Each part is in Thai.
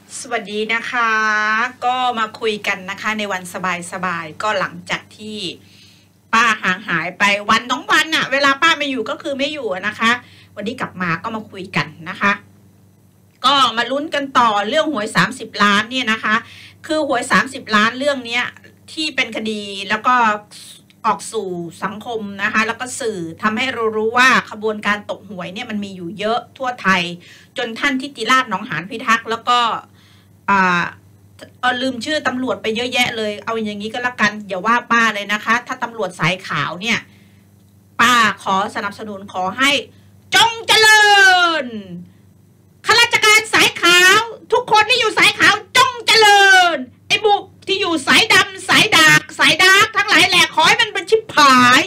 สวัสดีนะคะก็มาคุยกันนะคะในวันสบายๆก็หลังจากที่ป้าห่างหายไปวัน2 วันอะเวลาป้าไม่อยู่ก็คือไม่อยู่นะคะวันนี้กลับมาก็มาคุยกันนะคะก็มาลุ้นกันต่อเรื่องหวย30 ล้านเนี่ยนะคะคือหวย30 ล้านเรื่องเนี้ยที่เป็นคดีแล้วก็ออกสู่สังคมนะคะแล้วก็สื่อทำให้เรารู้ว่าขบวนการตกหวยเนี่ยมันมีอยู่เยอะทั่วไทยจนท่านทิติราชหนองหานพิทักษ์แล้วก็ลืมชื่อตำรวจไปเยอะแยะเลยเอาอย่างนี้ก็แล้วกันอย่าว่าป้าเลยนะคะถ้าตำรวจสายขาวเนี่ยป้าขอสนับสนุนขอให้จงเจริญข้าราชการสายขาวทุกคนที่อยู่สายขาวจงเจริญไอ้บุกที่อยู่สายดำสายดาร์กทั้งหลายแหละขอให้มันเป็นชิบหาย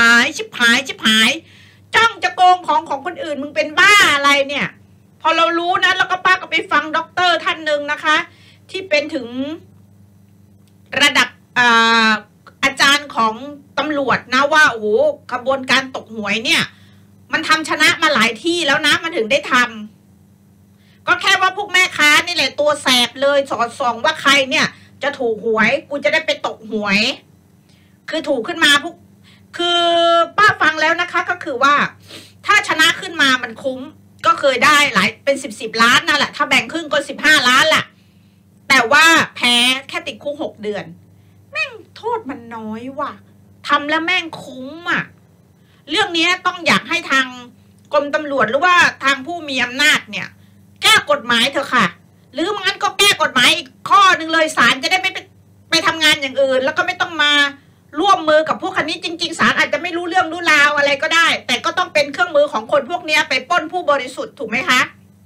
จ้องจะโกงของคนอื่นมึงเป็นบ้าอะไรเนี่ยพอเรารู้นะแล้วก็ป้าก็ไปฟังด็อกเตอร์ท่านหนึ่งนะคะที่เป็นถึงระดับอาจารย์ของตำรวจนะว่าโอ้โหขบวนการตกหวยเนี่ยมันทำชนะมาหลายที่แล้วนะมันถึงได้ทำก็แค่ว่าพวกแม่ค้านี่แหละตัวแสบเลยสอดส่องว่าใครเนี่ยจะถูกหวยกูจะได้ไปตกหวยคือถูกขึ้นมาพวกคือป้าฟังแล้วนะคะก็คือว่าถ้าชนะขึ้นมามันคุ้มก็เคยได้หลายเป็น10 ล้านนั่นแหละถ้าแบ่งครึ่งก็15 ล้านแหละแต่ว่าแพ้แค่ติดคุก6 เดือนแม่งโทษมันน้อยว่ะทำแล้วแม่งคุ้มอ่ะเรื่องนี้ต้องอยากให้ทางกรมตำรวจหรือว่าทางผู้มีอำนาจเนี่ยแก้กฎหมายเถอะค่ะหรืองั้นก็แก้กฎหมายอีกข้อหนึ่งเลยศาลจะได้ไม่ไปทำงานอย่างอื่นแล้วก็ไม่ต้องมาร่วมมือกับพวกคันนี้จริงๆศาลอาจจะไม่รู้เรื่องรู้ราวอะไรก็ได้แต่ก็ต้องเป็นเครื่องมือของคนพวกนี้ไปปล้นผู้บริสุทธิ์ถูกไหมคะ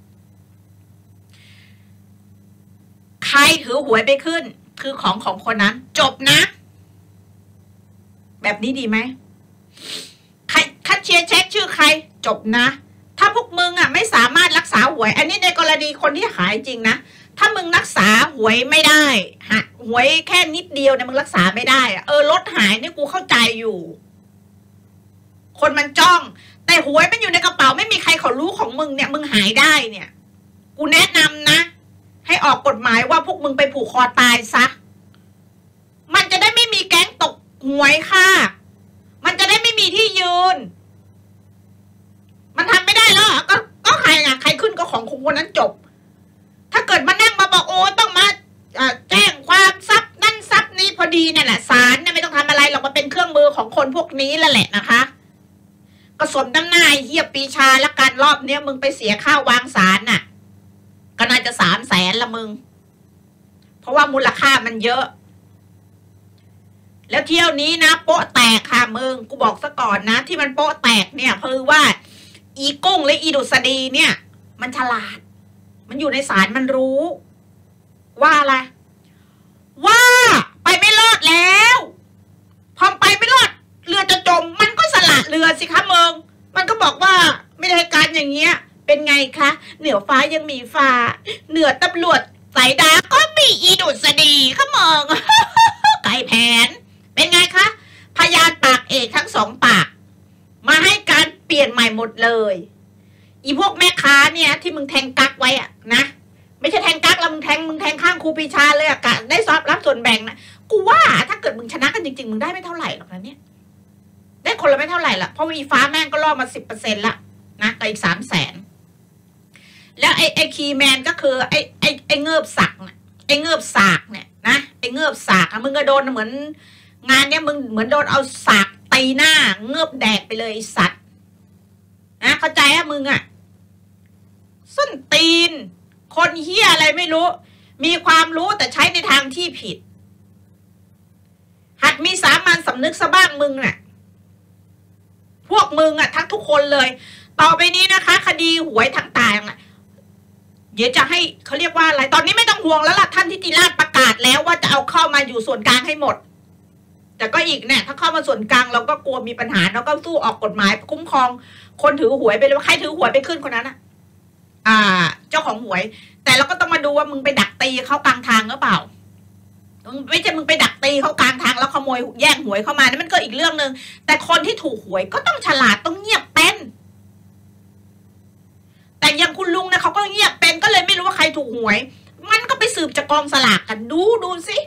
ใครถือหวยไปขึ้นคือของคนนั้นจบนะแบบนี้ดีไหมใครคัดเชียร์เช็คชื่อใครจบนะถ้าพวกมึงอ่ะไม่สามารถรักษาหวยอันนี้ในกรณีคนที่หายจริงนะถ้ามึงรักษาหวยไม่ได้หวยแค่นิดเดียวเนี่ยมึงรักษาไม่ได้อะรถหายนี่กูเข้าใจอยู่คนมันจ้องแต่หวยมันอยู่ในกระเป๋าไม่มีใครเขารู้ของมึงเนี่ยมึงหายได้เนี่ยกูแนะนำนะให้ออกกฎหมายว่าพวกมึงไปผูกคอตายซะมันจะได้ไม่มีแก๊งตกหวยค่ะมันจะได้ไม่มีที่ยืนมันทำไม่ได้แล้วก็ใครนะใครขึ้นก็ของคนนั้นจบถ้าเกิดมานั่งมาบอกโอ้ต้องมาแจ้งความทรัพย์นั่นทรัพย์นี้พอดีนั่นแหละศาลเนี่ยไม่ต้องทำอะไรหรอกมาเป็นเครื่องมือของคนพวกนี้แล้วแหละนะคะก็สมน้ำหน้าเฮียปีชาละกันรอบเนี้ยมึงไปเสียค่าวางศาลน่ะก็น่าจะ300,000ละมึงเพราะว่ามูลค่ามันเยอะแล้วเที่ยวนี้นะโป๊ะแตกค่ะมึงกูบอกซะก่อนนะที่มันโป๊ะแตกเนี่ยคือว่าอีกุ้งและอีดุษฎีเนี่ยมันฉลาดมันอยู่ในศาลมันรู้ว่าอะไรว่าไปไม่รอดแล้วพอไปไม่รอดเรือจะจมมันก็สละเรือสิคะมึงมันก็บอกว่าไม่ได้การอย่างเงี้ยเป็นไงคะเหนือฟ้ายังมีฟ้าเหนือตำรวจสายดาก็มีอีดุษฎีค่ะมึง ไก่แผนเป็นไงคะพยานปากเอกทั้ง2 ปากมาให้การเปลี่ยนใหม่หมดเลยอีพวกแม่ค้าเนี่ยที่มึงแทงกักไว้อะนะไม่ใช่แทงกักแล้วมึงแทงข้างครูปีชาเลยอะกะได้รับส่วนแบ่งนะกูว่าถ้าเกิดมึงชนะกันจริงๆมึงได้ไม่เท่าไหร่หรอกนะเนี่ยได้คนละไม่เท่าไหร่ละเพราะว่าอีฟ้าแม่งก็ล่อมา10%ละนะกับอีก300,000แล้วไอ้คีย์แมนก็คือไอ้เงือบสักเนี่ยไอ้เงือบสากเนี่ยนะไอ้เงือบสากมึงก็โดนเหมือนงานเนี้ยมึงเหมือนโดนเอาสากตีหน้าเงือบแดกไปเลยไอ้สัตว์นะเข้าใจอะมึงอะส้นตีนคนเหี้ยอะไรไม่รู้มีความรู้แต่ใช้ในทางที่ผิดหัดมีสามัญสำนึกซะบ้างมึงน่ะพวกมึงอะทั้งทุกคนเลยต่อไปนี้นะคะคดีหวยต่างๆอะเดี๋ยวจะให้เขาเรียกว่าอะไรตอนนี้ไม่ต้องห่วงแล้วล่ะท่านทิติราชประกาศแล้วว่าจะเอาเข้ามาอยู่ส่วนกลางให้หมดแต่ก็อีกเนี่ยถ้าเข้ามาส่วนกลางเราก็กลัวมีปัญหาเราก็สู้ออกกฎหมายคุ้มครองคนถือหวยไปเลยว่าใครถือหวยไปขึ้นคนนั้นอะเจ้าของหวยแต่เราก็ต้องมาดูว่ามึงไปดักตีเขากลางทางหรือเปล่าไม่ใช่มึงไปดักตีเขากลางทางแล้วขโมยแย่งหวยเข้ามานี่มันก็อีกเรื่องนึงแต่คนที่ถูกหวยก็ต้องฉลาดต้องเงียบเป็นแต่อย่างคุณลุงเนี่ยเขาก็เงียบเป็นก็เลยไม่รู้ว่าใครถูกหวยมันก็สืบจากกองสลากกันดูสิ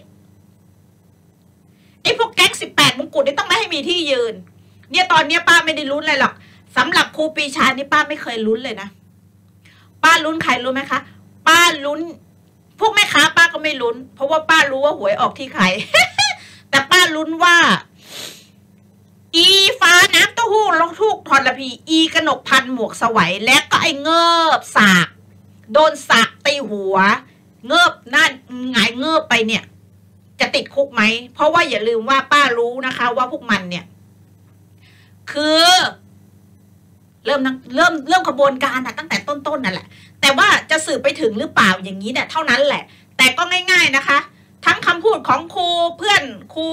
ไอ้พวกแก๊ง18 มงกุฎนี่ต้องไม่ให้มีที่ยืนเนี่ยตอนนี้ป้าไม่ได้ลุ้นเลยหรอกสำหรับครูปรีชานี่ป้าไม่เคยลุ้นเลยนะป้าลุ้นใครรู้ไหมคะป้าลุ้นพวกแม่ค้าป้าก็ไม่ลุ้นเพราะว่าป้ารู้ว่าหวยออกที่ใคร แต่ป้าลุ้นว่าอีฟ้าน้ำเต้าหู้ลงทุกทรพีอีกนกพันหมวกสวัยและก็ไอ้เงิบสากโดนสากตีหัวเงิบนั่นหงายเงิบไปเนี่ยจะติดคุกไหมเพราะว่าอย่าลืมว่าป้ารู้นะคะว่าพวกมันเนี่ยคือเริ่มขบวนการตั้งแต่ต้นนั่นแหละแต่ว่าจะสืบไปถึงหรือเปล่าอย่างนี้เนี่ยเท่านั้นแหละแต่ก็ง่ายๆนะคะทั้งคำพูดของครูเพื่อนครู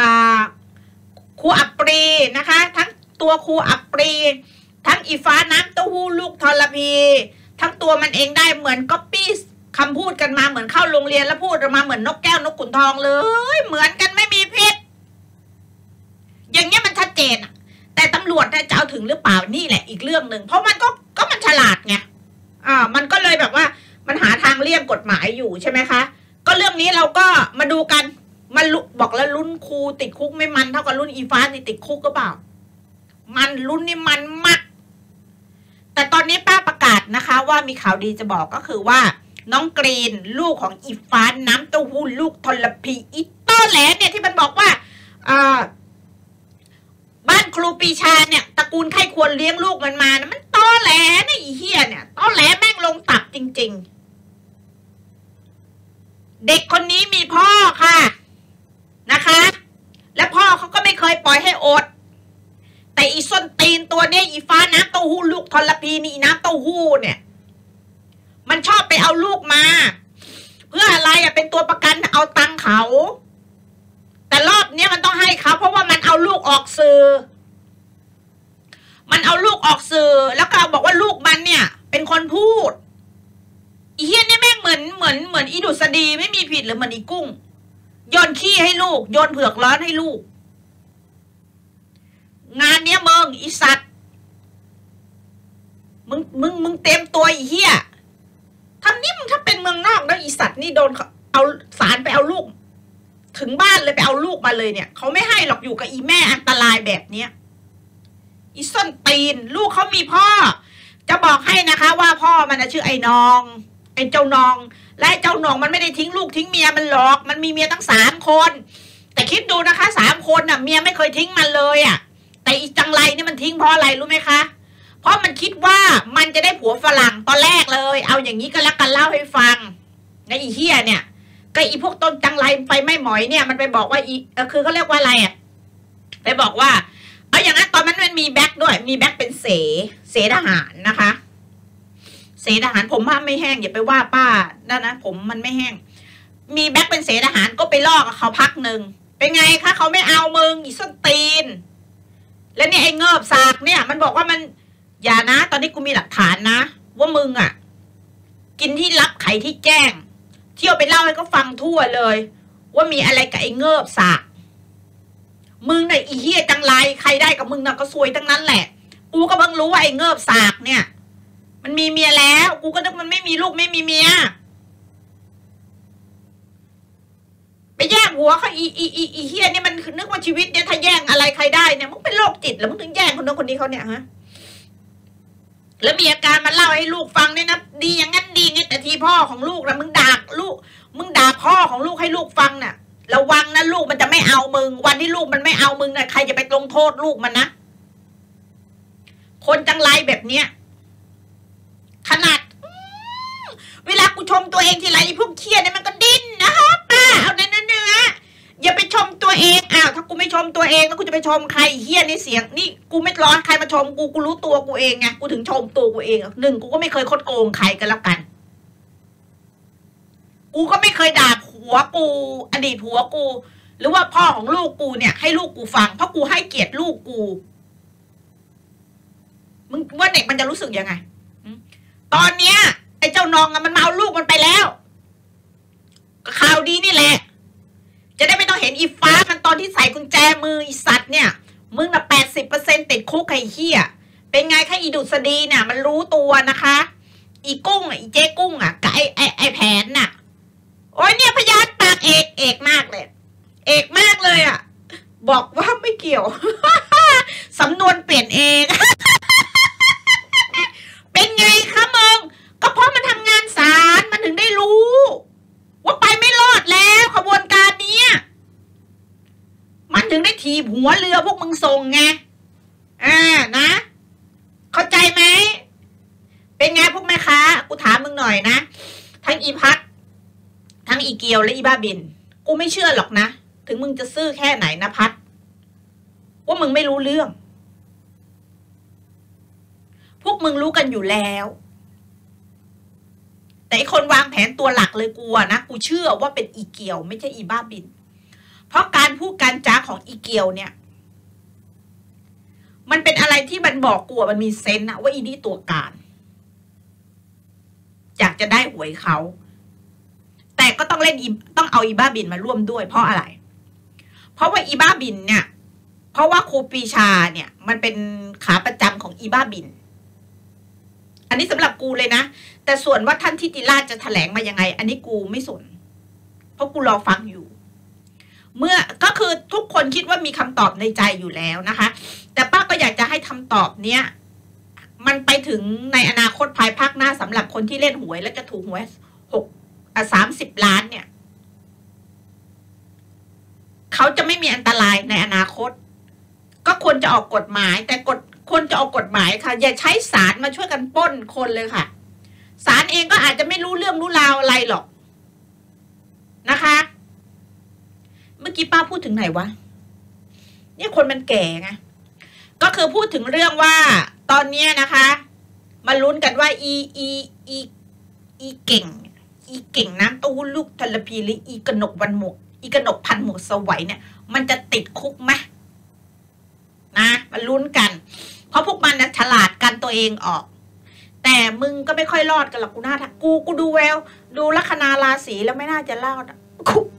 อัปรีนะคะทั้งตัวครูอัปรีทั้งอีฟ้าน้ำเต้าหู้ลูกทรพีทั้งตัวมันเองได้เหมือนก๊อปปี้คำพูดกันมาเหมือนเข้าโรงเรียนแล้วพูดออกมาเหมือนนกแก้วนกขุนทองเลยเหมือนกันไม่มีผิดอย่างเงี้ยมันชัดเจนแต่ตำรวจจะเอาถึงหรือเปล่านี่แหละอีกเรื่องหนึ่งเพราะมันก็มันฉลาดไงมันก็เลยแบบว่ามันหาทางเลี่ยงกฎหมายอยู่ใช่ไหมคะก็เรื่องนี้เราก็มาดูกันมันบอกแล้วรุ่นครูติดคุกไม่มันเท่ากับรุ่นอีฟ้านี่ติดคุกก็เปล่ามันรุ่นนี่มันมากแต่ตอนนี้ป้าประกาศนะคะว่ามีข่าวดีจะบอกก็คือว่าน้องกรีนลูกของอีฟ้าน้ำเต้าหู้ลูกทรพีอีต้อแหลเนี่ยที่มันบอกว่าบ้านครูปรีชาเนี่ยตระกูลใครควรเลี้ยงลูกมันมานะมันต้อแหลนะอีเหี้ยเนี่ยต้อแหลแม่งลงตับจริงๆเด็กคนนี้มีพ่อค่ะนะคะและพ่อเขาก็ไม่เคยปล่อยให้อดแต่อีส้นตีนตัวเนี้ยอีฟ้าน้ำเต้าหู้ลูกทรพีนี่น้ำเต้าหู้เนี่ยมันชอบไปเอาลูกมาเพื่ออะไรเป็นตัวประกันเอาตังค์เขาแต่รอบนี้มันต้องให้เขาเพราะว่ามันเอาลูกออกสื่อแล้วก็บอกว่าลูกมันเนี่ยเป็นคนพูดอีเฮียนี่แม่งเหมือนอีดุษฎีไม่มีผิดหรือเหมือนอีกุ้งโยนขี้ให้ลูกโยนเผือกร้อนให้ลูกงานเนี้ยมึงอีสัตว์มึงเต็มตัวอีเฮียทำนี้มึงถ้าเป็นเมืองนอกแล้วอีสัตว์นี่โดนเอาสารไปเอาลูกถึงบ้านเลยไปเอาลูกมาเลยเนี่ยเขาไม่ให้หรอกอยู่กับอีแม่อันตรายแบบเนี้ยอีส้นตีนลูกเขามีพ่อจะบอกให้นะคะว่าพ่อมันชื่อไอ้นองไอ้เจ้านองและไอ้เจ้านองมันไม่ได้ทิ้งลูกทิ้งเมียมันหรอกมันมีเมียตั้ง3 คนแต่คิดดูนะคะ3 คนเมียไม่เคยทิ้งมันเลยแต่อีจังไรนี่มันทิ้งเพราะอะไรรู้ไหมคะเพราะมันคิดว่ามันจะได้ผัวฝรั่งตอนแรกเลยเอาอย่างนี้ก็แล้วกันเล่าให้ฟังในอีเฮียเนี่ยก็อีพวกต้นจังไรไฟไม่หมอยเนี่ยมันไปบอกว่าคือเขาเรียกว่าอะไรไปบอกว่าเอาอย่างนั้นตอนนั้นมันมีแบ็คด้วยมีแบ็คเป็นเสทหารนะคะเสทหารผมว่าไม่แห้งอย่าไปว่าป้านะผมมันไม่แห้งมีแบ็คเป็นเสทหารก็ไปลอกเขาพักหนึ่งเป็นไงคะเขาไม่เอามึงอีส้นตีนแล้วเนี่ยไอ้เงิบสากเนี่ยมันบอกว่ามันอย่านะตอนนี้กูมีหลักฐานนะว่ามึงกินที่ลับไขที่แจ้งเที่ยวไปเล่าให้เขาฟังทั่วเลยว่ามีอะไรกับไอ้เงิบสากมึงเนี่ยอีเหี้ยจังไรใครได้กับมึงน่ะก็ซวยทั้งนั้นแหละกูก็เพิ่งรู้ว่าไอ้เงิบสากเนี่ยมันมีเมียแล้วกูก็นึกมันไม่มีลูกไม่มีเมียไปแย่งหัวเขาอีเหี้ยเนี่ยมันนึกว่าชีวิตเนี่ยถ้าแย่งอะไรใครได้เนี่ยมึงเป็นโรคจิตแล้วมึงถึงแย่งคนนั้นคนนี้เขาเนี่ยฮะแล้วมีอาการมาเล่าให้ลูกฟังเนี่ยนะดีอย่างนั้นดีไงแต่ทีพ่อของลูกนะมึงด่าลูกมึงด่าพ่อของลูกให้ลูกฟังน่ะระวังนะลูกมันจะไม่เอามึงวันที่ลูกมันไม่เอามึงนะใครจะไปลงโทษลูกมันนะคนจังไรแบบเนี้ยขนาดเวลากูชมตัวเองทีไรพวกเครียดเนี่ยมันก็ดิ้นนะคะป้าเอาเนื้ออย่าไปชมตัวเองถ้ากูไม่ชมตัวเองแล้วกูจะไปชมใครเฮี้ยในเสียงนี่กูไม่ร้อนใครมาชมกูรู้ตัวกูเองไงกูถึงชมตัวกูเอง1กูก็ไม่เคยคดโกงใครกันแล้วกันกูก็ไม่เคยด่าผัวกูอดีตผัวกูหรือว่าพ่อของลูกกูเนี่ยให้ลูกกูฟังเพราะกูให้เกียรติลูกกูมึงว่าเด็กมันจะรู้สึกยังไงตอนเนี้ยไอ้เจ้านองมันมาเอาลูกมันไปแล้วข่าวดีนี่แหละจะได้ไม่ต้องเห็นอีฟ้ามันตอนที่ใส่กุญแจมืออีสัตว์เนี่ยมึงน่ะ80%ติดคุกไอ้เหี้ยเป็นไงคะอีดุษฎีเนี่ยมันรู้ตัวนะคะอีกุ้งอีเจ๊กุ้งกับไอ้แผนน่ะบอกว่าไม่เกี่ยว สำนวนเปลี่ยนเอง เป็นไงคะมึงก็เพราะมันทำงานศาลมันถึงได้รู้ว่าไปไม่รอดแล้วขบวนการนี้มันถึงได้ถีบหัวเรือพวกมึงส่งไงนะเข้าใจไหมเป็นไงพวกแม่ค้ากูถามมึงหน่อยนะทั้งอีพัดทั้งอีเกียวและอีบ้าบินกูไม่เชื่อหรอกนะถึงมึงจะซื่อแค่ไหนนะพัดว่ามึงไม่รู้เรื่องพวกมึงรู้กันอยู่แล้วแต่คนวางแผนตัวหลักเลยกูนะกูเชื่อว่าเป็นอีเกียวไม่ใช่อีบ้าบินเพราะการพูดการจาของอีเกียวเนี่ยมันเป็นอะไรที่มันบอกกูมันมีเซนส์นะว่าอีนี่ตัวการอยากจะได้หวยเขาแต่ก็ต้องเล่นต้องเอาอีบ้าบินมาร่วมด้วยเพราะอะไรเพราะว่าอีบ้าบินเนี่ยเพราะว่าครูปรีชาเนี่ยมันเป็นขาประจำของอีบ้าบินอันนี้สำหรับกูเลยนะแต่ส่วนว่าท่านทิติราชจะแถลงมายังไงอันนี้กูไม่สนเพราะกูรอฟังอยู่เมื่อก็คือทุกคนคิดว่ามีคำตอบในใจอยู่แล้วนะคะแต่ป้าก็อยากจะให้คำตอบเนี้ยมันไปถึงในอนาคตภายภาคหน้าสำหรับคนที่เล่นหวยและจะถูกหวย30 ล้านเนี่ยเขาจะไม่มีอันตรายในอนาคตก็ควรจะออกกฎหมายแต่ควรจะออกกฎหมายค่ะอย่าใช้ศาลมาช่วยกันปล้นคนเลยค่ะศาลเองก็อาจจะไม่รู้เรื่องรู้ราวอะไรหรอกนะคะเมื่อกี้ป้าพูดถึงไหนวะนี่คนมันแก่ไงก็คือพูดถึงเรื่องว่าตอนนี้นะคะมาลุ้นกันว่าอีเก่งน้ำตู้ลูกทรพีหรืออีกนกพันหมวกสวัยเนี่ยมันจะติดคุกไหมนะมาลุ้นกันเพราะพวกมันนะฉลาดกันตัวเองออกแต่มึงก็ไม่ค่อยรอดกันหรอกกูน่ากูดูแววดูลัคนาราศีแล้วไม่น่าจะรอดคุก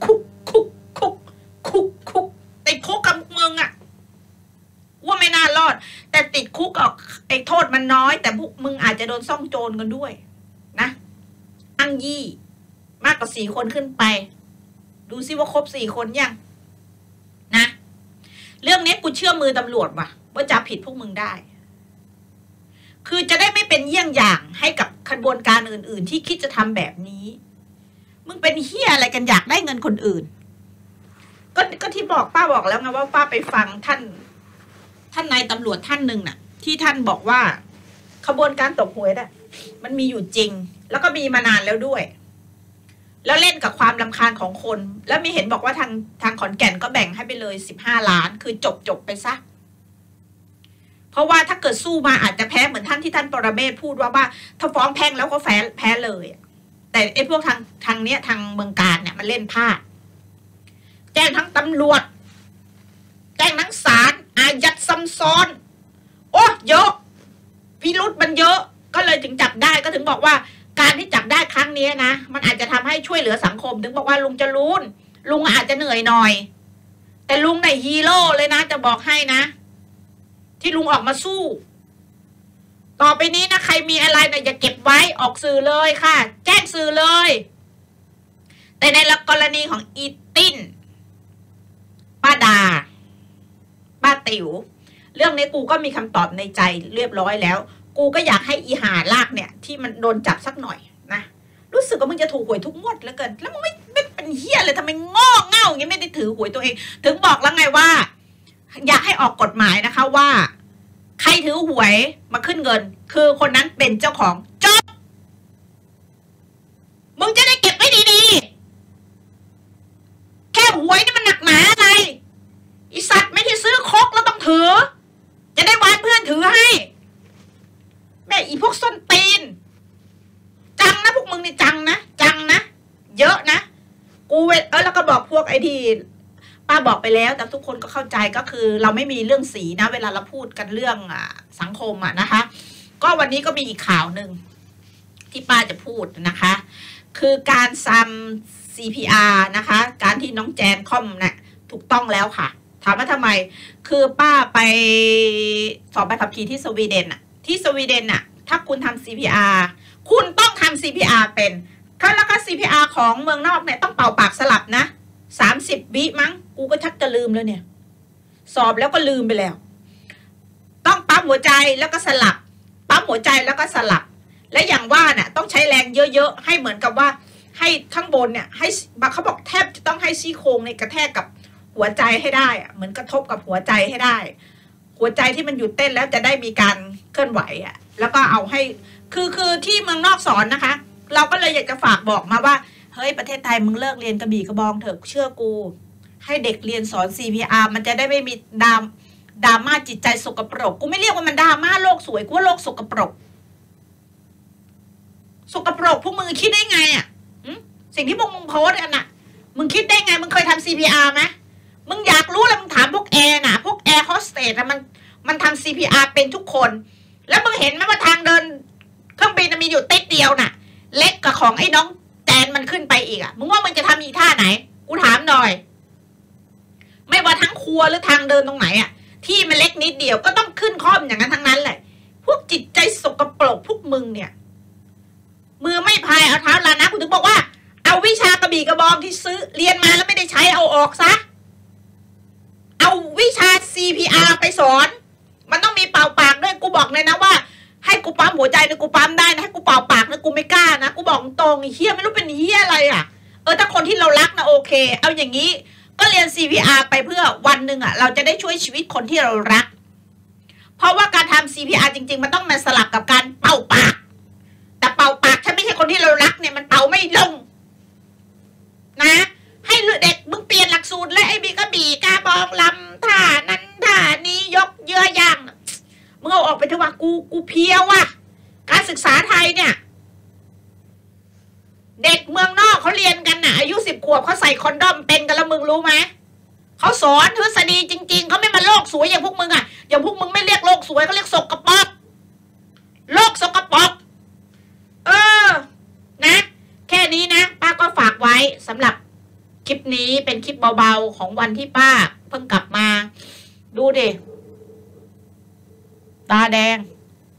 ติดคุกกับมึงอะว่าไม่น่ารอดแต่ติดคุกออกไอ้โทษมันน้อยแต่พวกมึงอาจจะโดนซ่องโจรกันด้วยนะอังยี่มากกว่า4 คนขึ้นไปดูซิว่าครบ4 คนยังนะเรื่องนี้กูเชื่อมือตำรวจว่าจับผิดพวกมึงได้คือจะได้ไม่เป็นเยี่ยงอย่างให้กับขบวนการอื่นๆที่คิดจะทำแบบนี้มึงเป็นเหี้ยอะไรกันอยากได้เงินคนอื่นก็ที่ป้าบอกแล้วไงว่าป้าไปฟังท่านนายตำรวจท่านหนึ่งน่ะที่ท่านบอกว่าขบวนการตบหวยน่ะมันมีอยู่จริงแล้วก็มีมานานแล้วด้วยแล้วเล่นกับความรำคาญของคนแล้วมีเห็นบอกว่าทางขอนแก่นก็แบ่งให้ไปเลย15 ล้านคือจบไปซะเพราะว่าถ้าเกิดสู้มาอาจจะแพ้เหมือนท่านที่ท่านปรเมศพูดว่าถ้าฟ้องแพ่งแล้วก็แพ้เลยแต่ไอ้พวกทางเนี้ยทางเมืองการเนี่ยมันเล่นพลาดแจ้งทั้งตำรวจแจ้งทั้งศาลอายัดซ้ำซ้อนโอ้เยอะพิรุธมันเยอะก็เลยถึงจับได้ก็ถึงบอกว่าการที่จับได้ครั้งนี้นะมันอาจจะทำให้ช่วยเหลือสังคมถึงบอกว่าลุงจะลุงอาจจะเหนื่อยหน่อยแต่ลุงในฮีโร่เลยนะจะบอกให้นะที่ลุงออกมาสู้ต่อไปนี้นะใครมีอะไรนะอย่าเก็บไว้ออกสื่อเลยค่ะแจ้งสื่อเลยแต่ในกรณีของอีติ้นป้าดาป้าติ๋วเรื่องนี้กูก็มีคำตอบในใจเรียบร้อยแล้วกูก็อยากให้อีหาลากเนี่ยที่มันโดนจับสักหน่อยนะรู้สึกว่ามึงจะถูกหวยทุกงวดเหลือเกินแล้วมึงไม่เป็นเหี้ยเลยทำไมง้อเง่าอย่างนี้ไม่ได้ถือหวยตัวเองถึงบอกแล้วไงว่าอยากให้ออกกฎหมายนะคะว่าใครถือหวยมาขึ้นเงินคือคนนั้นเป็นเจ้าของจบมึงจะได้เก็บไว้ดีๆแค่หวยนี่มันหนักหนาอะไรอีสัตว์ไม่ได้ซื้อครกแล้วต้องถือจะได้วานเพื่อนถือให้แม่อีพวกส้นตีนจังนะพวกมึงนี่จังนะเยอะนะกูแล้วก็บอกพวกไอ้ที่ป้าบอกไปแล้วแต่ทุกคนก็เข้าใจก็คือเราไม่มีเรื่องสีนะเวลาเราพูดกันเรื่องสังคมนะคะก็วันนี้ก็มีอีกข่าวหนึ่งที่ป้าจะพูดนะคะคือการซ้ำ CPR นะคะการที่น้องแจนค่อมเนี่ยถูกต้องแล้วค่ะถามว่าทำไมคือป้าไปสอบใบขับขี่ที่สวีเดนน่ะถ้าคุณทำ CPR คุณต้องทำ CPR เป็นแล้วก็ CPR ของเมืองนอกเนี่ยต้องเป่าปากสลับนะ30 วิมั้งกูก็ชักจะลืมแล้วเนี่ยสอบแล้วก็ลืมไปแล้วต้องปั๊มหัวใจแล้วก็สลับปั๊มหัวใจแล้วก็สลับและอย่างว่าเนี่ยต้องใช้แรงเยอะๆให้เหมือนกับว่าให้ข้างบนเนี่ยให้เขาบอกแทบจะต้องให้ซี่โครงในกระแทกกับหัวใจให้ได้อะเหมือนกระทบกับหัวใจให้ได้หัวใจที่มันหยุดเต้นแล้วจะได้มีการเคลื่อนไหวอ่ะแล้วก็เอาให้คือที่เมืองนอกสอนนะคะเราก็เลยอยากจะฝากบอกมาว่าเฮ้ยประเทศไทยมึงเลิกเรียนกระบี่กระบองเถอะเชื่อกูให้เด็กเรียนสอน CPR มันจะได้ไม่มีดราม่าจิตใจสกปรกกูไม่เรียกว่ามันดราม่าโลกสวยกูว่าโลกสกปรกพวกมึงคิดได้ไงอ่ะสิ่งที่พวกมึงโพสกันน่ะมึงคิดได้ไงมึงเคยทำ CPR ไหมมึงอยากรู้แล้วมึงถามพวกแอร์น่ะพวกแอร์โฮสเตสน่ะมันทำ CPR เป็นทุกคนแล้วมึงเห็นไหมว่าทางเดินเครื่องบินมีอยู่ติดเดียวน่ะเล็กกับของไอ้น้องแจนมันขึ้นไปอีกอ่ะมึงว่ามึงจะทำอีท่าไหนกูถามหน่อยไม่ว่าทั้งครัวหรือทางเดินตรงไหนอ่ะที่มันเล็กนิดเดียวก็ต้องขึ้นค่อมอย่างนั้นทั้งนั้นแหละพวกจิตใจสกปรกพวกมึงเนี่ยมือไม่พายเอาเท้าลานะกูถึงบอกว่าเอาวิชากระบี่กระบองที่ซื้อเรียนมาแล้วไม่ได้ใช้เอาออกซะเอาวิชา CPR ไปสอนมันต้องมีเป่าปากด้วยกูบอกเลยนะว่าให้กูปั๊มหัวใจเนี่ยกูปั๊มได้นะให้กูเป่าปากเนี่ยกูไม่กล้านะกูบอกตรงไอ้เหี้ยไม่รู้เป็นเหี้ยอะไรอ่ะถ้าคนที่เรารักนะโอเคเอาอย่างนี้ก็เรียน CPR ไปเพื่อวันหนึ่งอ่ะเราจะได้ช่วยชีวิตคนที่เรารักเพราะว่าการทำ CPR จริงๆมันต้องมาสลับกับการเป่าปากแต่เป่าปากถ้าไม่ใช่คนที่เรารักเนี่ยมันเป่าไม่ลงนะให้เด็กมึงเปลี่ยนหลักสูตรและไอ้บีกระบี่กาบองลำท่านั้นท่านี้ยกเยื่อย่างมึงเอาออกไปเถอะว่ากูเพียวว่ะการศึกษาไทยเนี่ยเด็กเมืองนอกเขาเรียนกันน่ะอายุ10 ขวบเขาใส่คอนดอมเป็นกันแล้วมึงรู้ไหมเขาสอนทฤษฎีจริงๆเขาไม่มาโลกสวยอย่างพวกมึงอ่ะอย่างพวกมึงไม่เรียกโลกสวยเขาเรียกสกปรกโลกสกปรกนะแค่นี้นะป้าก็ฝากไว้สำหรับคลิปนี้เป็นคลิปเบาๆของวันที่ป้าเพิ่งกลับมาดูดิตาแดง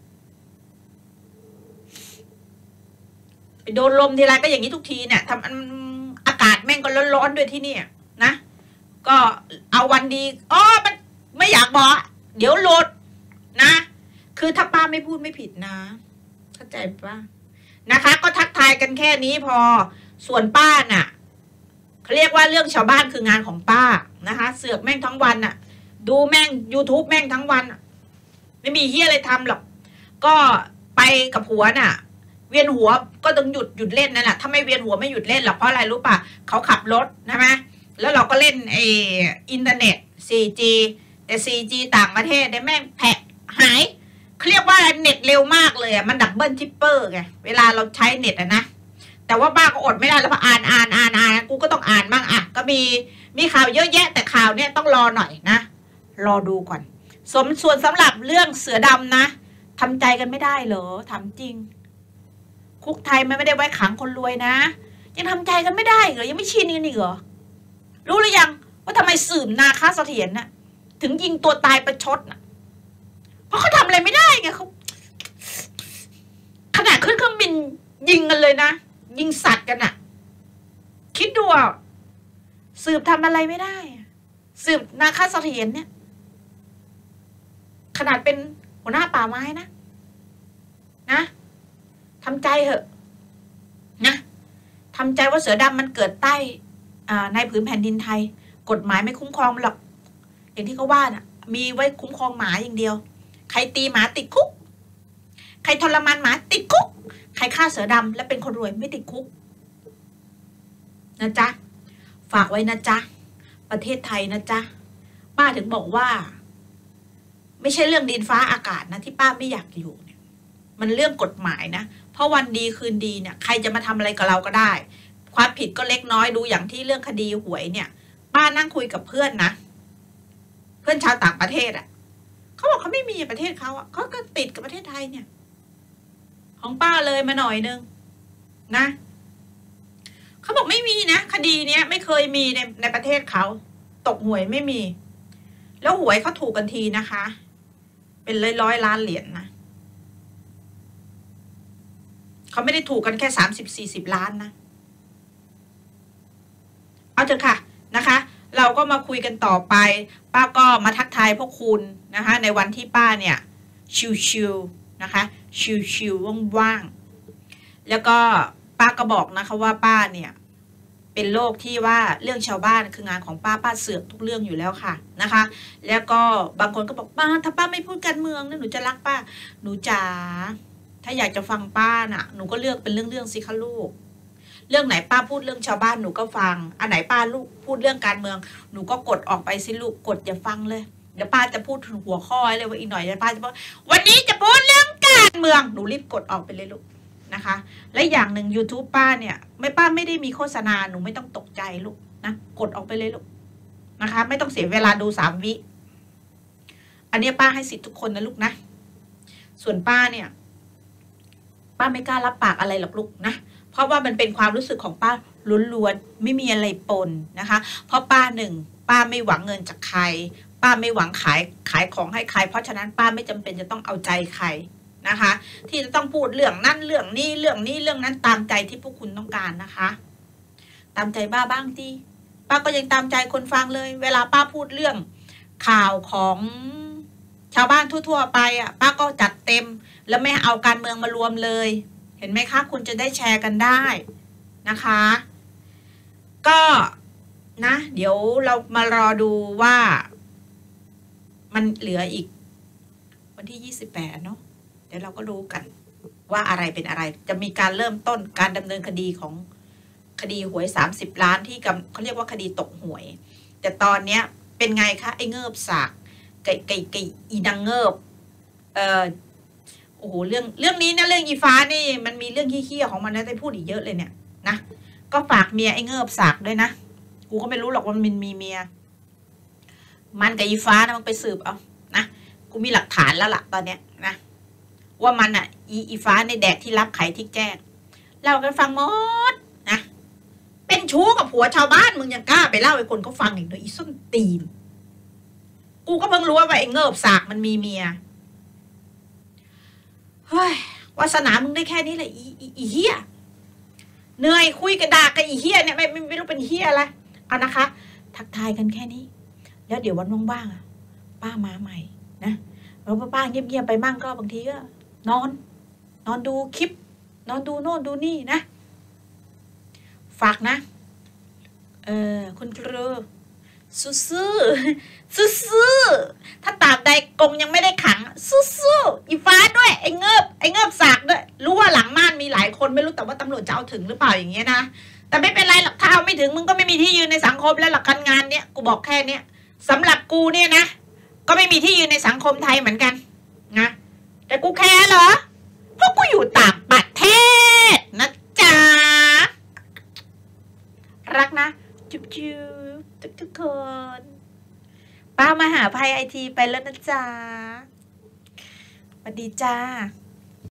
ไปโดนลมทีไรก็อย่างนี้ทุกทีเนี่ยทำอากาศแม่งก็ร้อนๆด้วยที่นี่นะก็เอาวันดีมันไม่อยากบอกเดี๋ยวโหลดนะคือถ้าป้าไม่พูดไม่ผิดนะเข้าใจป่ะนะคะก็ทักทายกันแค่นี้พอส่วนป้าน่ะเขาเรียกว่าเรื่องชาวบ้านคืองานของป้านะคะเสือกแม่งทั้งวันน่ะดูแม่ง YouTube แม่งทั้งวันไม่มีเหี้ยอะไรทำหรอกก็ไปกับผัวน่ะเวียนหัวก็ต้องหยุดเล่นนั่นแหละถ้าไม่เวียนหัวไม่หยุดเล่นหรอกเพราะอะไรรู้ป่ะเขาขับรถใช่ไหมแล้วเราก็เล่นอินเทอร์เน็ต 4G แต่ 4G ต่างประเทศได้แม่งแผลหายเขาเรียกว่าเน็ตเร็วมากเลยมันดับเบิลทิปเปอร์ไงเวลาเราใช้เน็ตนะแต่ว่าป้าก็อดไม่ได้แล้วพออ่านกูก็ต้องอ่านบ้างก็มีข่าวเยอะแยะแต่ข่าวเนี่ยต้องรอหน่อยนะรอดูก่อนส่วนสำหรับเรื่องเสือดำนะทำใจกันไม่ได้เหรอถามจริงคุกไทยมันไม่ได้ไว้ขังคนรวยนะยังทำใจกันไม่ได้เหรอยังไม่ชินกันอีกเหรอรู้หรือยังว่าทำไมสืบนาคาเสถียรน่ะถึงยิงตัวตายประชดน่ะเพราะเขาทำอะไรไม่ได้ไงเขาขนาดขึ้นเครื่องบินยิงกันเลยนะยิงสัตว์กันน่ะคิดดูสืบทำอะไรไม่ได้สืบนาคาเสถียรเนี่ยขนาดเป็นหัวหน้าป่าไม้นะทำใจเหอะนะทำใจว่าเสือดำมันเกิดใต้ในผืนแผ่นดินไทยกฎหมายไม่คุ้มครองหรอกอย่างที่เขาว่าน่ะมีไว้คุ้มครองหมาอย่างเดียวใครตีหมาติดคุกใครทรมานหมาติดคุกใครฆ่าเสือดำและเป็นคนรวยไม่ติดคุกนะจ๊ะฝากไว้นะจ๊ะประเทศไทยนะจ๊ะป้าถึงบอกว่าไม่ใช่เรื่องดินฟ้าอากาศนะที่ป้าไม่อยากอยู่เนี่ยมันเรื่องกฎหมายนะเพราะวันดีคืนดีเนี่ยใครจะมาทำอะไรกับเราก็ได้ความผิดก็เล็กน้อยดูอย่างที่เรื่องคดีหวยเนี่ยป้านั่งคุยกับเพื่อนนะเพื่อนชาวต่างประเทศเขาบอกเขาไม่มีประเทศเขาเขาก็ติดกับประเทศไทยเนี่ยของป้าเลยมาหน่อยนึงนะเขาบอกไม่มีนะคดีเนี้ยไม่เคยมีในประเทศเขาตกหวยไม่มีแล้วหวยเขาถูกกันทีนะคะเป็นร้อยล้านเหรียญนะเขาไม่ได้ถูกกันแค่30-40 ล้านนะเอาเถอะค่ะนะคะเราก็มาคุยกันต่อไปป้าก็มาทักทายพวกคุณนะคะในวันที่ป้าเนี่ยชิวๆนะคะชิวๆว่างๆแล้วก็ป้าก็บอกนะคะว่าป้าเนี่ยเป็นโรคที่ว่าเรื่องชาวบ้านคืองานของป้าเสือกทุกเรื่องอยู่แล้วค่ะนะคะแล้วก็บางคนก็บอกป้าถ้าป้าไม่พูดการเมืองนะหนูจะรักป้าหนูจ๋าถ้าอยากจะฟังป้าน่ะหนูก็เลือกเป็นเรื่องสิคะลูกเรื่องไหนป้าพูดเรื่องชาวบ้านหนูก็ฟังอันไหนป้าลูกพูดเรื่องการเมืองหนูก็กดออกไปสิลูกกดอย่าฟังเลยเดี๋ยวป้าจะพูดถึงหัวข้อเลยว่าอีกหน่อยป้าจะบอกวันนี้จะพูดเรื่องการเมืองหนูรีบกดออกไปเลยลูกนะคะและอย่างหนึ่ง YouTube ป้าเนี่ยป้าไม่ได้มีโฆษณาหนูไม่ต้องตกใจลูกนะกดออกไปเลยลูกนะคะไม่ต้องเสียเวลาดู3 วิอันนี้ป้าให้สิทธิ์ทุกคนนะลูกนะส่วนป้าเนี่ยป้าไม่กล้ารับปากอะไรหรอกลูกนะเพราะว่ามันเป็นความรู้สึกของป้าล้วนๆไม่มีอะไรปนนะคะเพราะป้าไม่หวังเงินจากใครป้าไม่หวังขายของให้ใครเพราะฉะนั้นป้าไม่จำเป็นจะต้องเอาใจใครนะคะที่จะต้องพูดเรื่องนั้นเรื่องนี้เรื่องนั้นตามใจที่พวกคุณต้องการนะคะตามใจป้าบ้างดิป้าก็ยังตามใจคนฟังเลยเวลาป้าพูดเรื่องข่าวของชาวบ้านทั่วๆไปอ่ะป้าก็จัดเต็มแล้วไม่เอาการเมืองมารวมเลยเห็นไหมคะคุณจะได้แชร์กันได้นะคะก็นะเดี๋ยวเรามารอดูว่ามันเหลืออีกวันที่28เนาะเดี๋ยวเราก็รู้กันว่าอะไรเป็นอะไรจะมีการเริ่มต้นการดำเนินคดีของคดีหวย30 ล้านที่เขาเรียกว่าคดีตกหวยแต่ตอนเนี้ยเป็นไงคะไอ้เงิบสากไก่อีดังเงิบโอ้โหเรื่องนี้นะเรื่องอีฟ้านี่มันมีเรื่องเหี้ยๆของมันนะได้พูดอีกเยอะเลยเนี่ยนะก็ฝากเมียไอ้เงิบสากด้วยนะกูก็ไม่รู้หรอกว่ามันมีเมียมันกับอีฟ้านะมันไปสืบเอานะกูมีหลักฐานแล้วล่ะตอนเนี้ยนะว่ามันอ่ะอีฟ้าในแดกที่รับไข่ที่แจ้งเล่ากันฟังหมดนะเป็นชู้กับผัวชาวบ้านมึงยังกล้าไปเล่าให้คนเขาฟังอีกเลยอีส้นตีนกูก็เพิ่งรู้ว่าไอ้เงิบสากมันมีเมียเฮ้ยวาสนามึงได้แค่นี้แหละอีเฮียเหนื่อยคุยกระดาษกับอีเฮียเนี่ยไม่รู้เป็นเฮียอะไรเอานะคะทักทายกันแค่นี้แล้วเดี๋ยววันว่างๆอ่ะป้ามาใหม่นะแล้วป้าเงียบๆไปมั่งก็บางทีก็นอนดูคลิปนอนดูโน่นดูนี่นะฝากนะคุณครูสู้ถ้าตราบใดกงยังไม่ได้ขังสู้อีฟ้าด้วยไอ้เงิบสากด้วยรู้ว่าหลังม่านมีหลายคนไม่รู้แต่ว่าตำรวจจะเอาถึงหรือเปล่าอย่างเงี้ยนะแต่ไม่เป็นไรหรอกถ้าเอาไม่ถึงมึงก็ไม่มีที่ยืนในสังคมแล้วหลักการงานเนี้ยกูบอกแค่เนี้ยสำหรับกูเนี่ยนะก็ไม่มีที่ยืนในสังคมไทยเหมือนกันนะแต่กูแคร์เหรอเพราะกูอยู่ต่างประเทศนะจ๊ะรักนะจุ๊บทุกคนป้ามหาภัยไอทีไปแล้วนะจ๊ะสวัสดีจ้า